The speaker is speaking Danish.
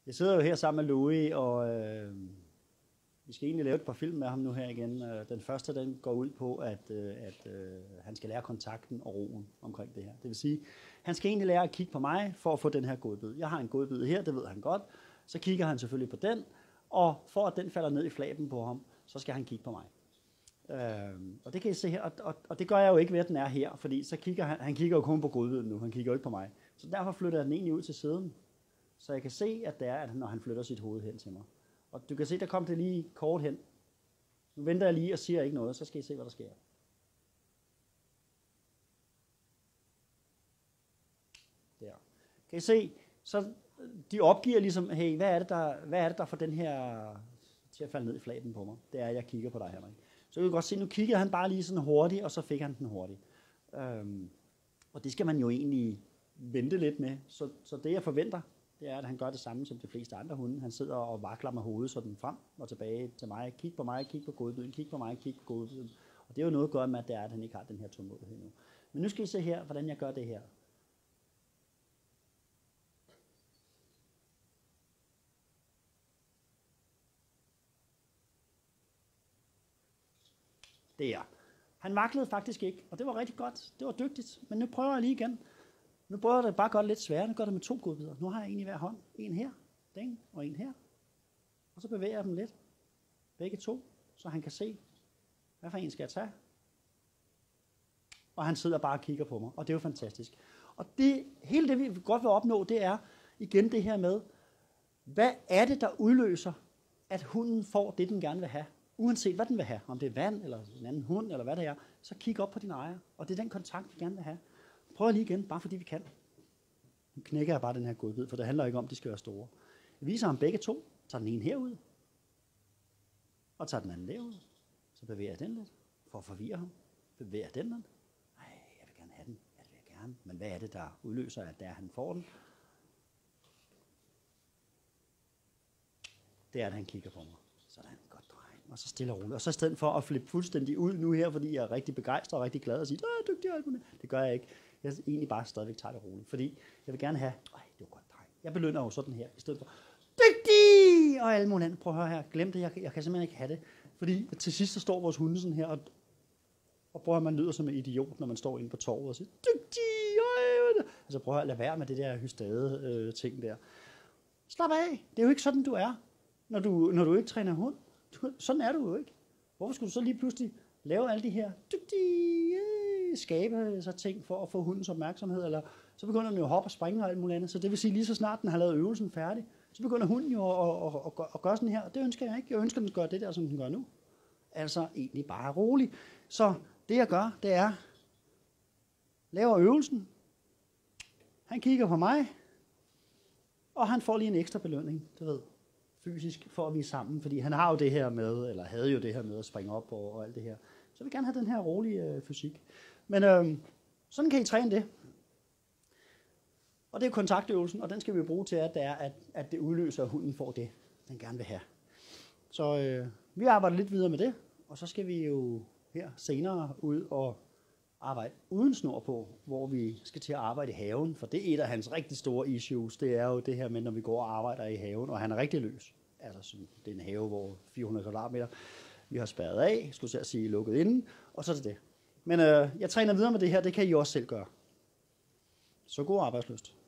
Jeg sidder jo her sammen med Louis, og vi skal egentlig lave et par film med ham nu her igen. Den første, den går ud på, at han skal lære kontakten og roen omkring det her. Det vil sige, han skal egentlig lære at kigge på mig for at få den her godbid. Jeg har en godbid her, det ved han godt. Så kigger han selvfølgelig på den, og for at den falder ned i flaben på ham, så skal han kigge på mig. Og det kan I se her, og det gør jeg jo ikke ved, at den er her, fordi så kigger han kigger jo kun på godbiden nu, han kigger jo ikke på mig. Så derfor flytter jeg den egentlig ud til siden, så jeg kan se, at det er, at når han flytter sit hoved hen til mig. Og du kan se, der kom det lige kort hen. Nu venter jeg lige og siger ikke noget, så skal I se, hvad der sker. Der. Kan I se, så de opgiver ligesom, hey, hvad er det, der får den her til at falde ned i flaben på mig? Det er, at jeg kigger på dig, Henrik. Så kan I godt se, nu kiggede han bare lige sådan hurtigt, og så fik han den hurtigt. Og det skal man jo egentlig vente lidt med. Så det, jeg forventer, det er, at han gør det samme som de fleste andre hunde. Han sidder og vakler med hovedet sådan frem og tilbage til mig. Kig på mig, kig på godbiden, kig på mig, kig på godbiden. Og det er jo noget at gøre med, at det er, at han ikke har den her tålmodighed nu. Men nu skal I se her, hvordan jeg gør det her. Det er. Han vaklede faktisk ikke, og det var rigtig godt. Det var dygtigt, men nu prøver jeg lige igen. Nu prøver jeg det bare godt lidt sværere. Nu gør det med 2 godbidder. Nu har jeg en i hver hånd. En her, ding, og en her. Og så bevæger jeg dem lidt. Begge 2, så han kan se, hvad for en skal jeg tage. Og han sidder bare og kigger på mig, og det er jo fantastisk. Og hele det, vi godt vil opnå, det er igen det her med, hvad er det, der udløser, at hunden får det, den gerne vil have? Uanset hvad den vil have, om det er vand, eller en anden hund, eller hvad det er, så kig op på din ejer, og det er den kontakt, vi gerne vil have. Prøv lige igen, bare fordi vi kan. Nu knækker jeg bare den her godbid, for det handler ikke om, at de skal være store. Jeg viser ham begge 2, tager den ene herud, og tager den anden derud. Så bevæger jeg den lidt, for at forvirre ham. Bevæger den lidt. Nej, jeg vil gerne have den. Ja, det vil jeg gerne. Men hvad er det, der udløser, at han får den? Det er, at han kigger på mig. Sådan, godt dreng. Og så stille og roligt. Og så i stedet for at flippe fuldstændig ud nu her, fordi jeg er rigtig begejstret og rigtig glad og siger, dygtig og alt muligt. Det gør jeg ikke. Jeg egentlig bare stadigvæk tager det roligt. Fordi jeg vil gerne have, det var godt dreng. Jeg belønner jo sådan her, i stedet for, dygtig og alle mulige andre. Prøv at høre her, glem det, jeg kan simpelthen ikke have det. Fordi til sidst så står vores hunde sådan her, og prøv at man lyder som en idiot, når man står inde på torvet og siger, dygtig. Altså prøv at lade være med det der hystade ting der. Slap af, det er jo ikke sådan, du er, når du ikke træner hund. Sådan er du jo ikke. Hvorfor skulle du så lige pludselig lave alle de her dygtige skabe sig ting for at få hundens opmærksomhed, eller så begynder den jo at hoppe og springe og alt muligt andet. Så det vil sige, lige så snart den har lavet øvelsen færdig, så begynder hunden jo at gøre sådan her, og det ønsker jeg ikke. Jeg ønsker, at den gør det der, som den gør nu. Altså egentlig bare rolig. Så det jeg gør, det er, laver øvelsen, han kigger på mig, og han får lige en ekstra belønning, du ved, fysisk, for at vi er sammen, fordi han har jo det her med, eller havde jo det her med at springe op og alt det her. Så jeg vil gerne have den her rolige fysik. Men sådan kan I træne det. Og det er kontaktøvelsen, og den skal vi jo bruge til, at det udløser, at hunden får det, den gerne vil have. Så vi arbejder lidt videre med det, og så skal vi jo her senere ud og arbejde uden snor på, hvor vi skal til at arbejde i haven, for det er et af hans rigtig store issues, det er jo det her med, når vi går og arbejder i haven, og han er rigtig løs. Altså, det er en have, hvor 400 kvadratmeter, vi har spærret af, skulle jeg sige lukket inden, og så er det. Men jeg træner videre med det her, det kan I også selv gøre. Så god arbejdsløst.